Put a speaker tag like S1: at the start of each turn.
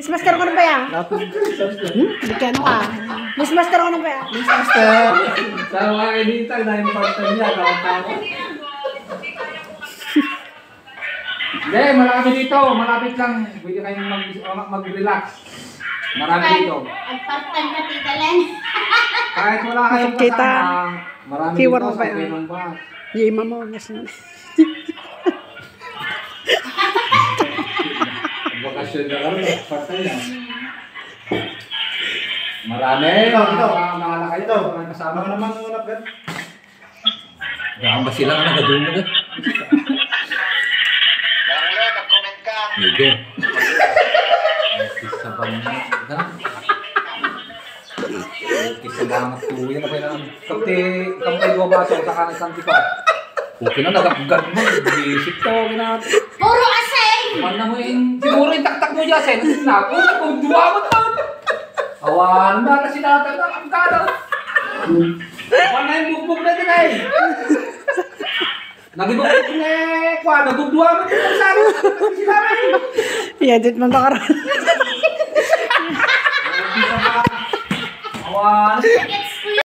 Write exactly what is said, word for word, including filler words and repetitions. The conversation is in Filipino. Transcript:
S1: Miss Master ko na ba yan? Hmm? Hindi ka ano ka? Miss Master ko na ba yan?
S2: Miss Master!
S3: Sa mga edita, na-important niya. Tawag-tawag. Hindi, malapit dito. Malapit lang. Pwede kayong mag-relax. Marami dito.
S4: Agpagpag na Tita Len.
S3: Kahit wala kayong kasama, marami dito sa Pinong Bus.
S1: Yima mo.
S3: Bakasyon na lang. Partay lang. Marami.
S2: Ito, ito.
S3: Mahala kayo.
S2: Ito.
S3: Marami kasama.
S2: Ano naman ang ulap yan?
S5: Gawang ba sila nga nagadun na doon?
S6: Wala, nag-comment ka.
S5: Medyo. Kisa ba mo? Kisa banget tuh. Yan apa yan? Kapte, kapte dua baso sa kanan isang tipa. Okay na, nagagagad mo. Basic to.
S4: Puro asay!
S5: Mana mo yung, siguro yung taktak mo dyan, Sen. Naku, kung dua mo to. Awan na kasi natin na ang kada. Awan na yung bugbog na din ay. Nagibugbog na eh. Kwa, nagugdua mo din ang sabi. Sila na eh.
S1: I-edit mo ba karoon?
S5: Awan.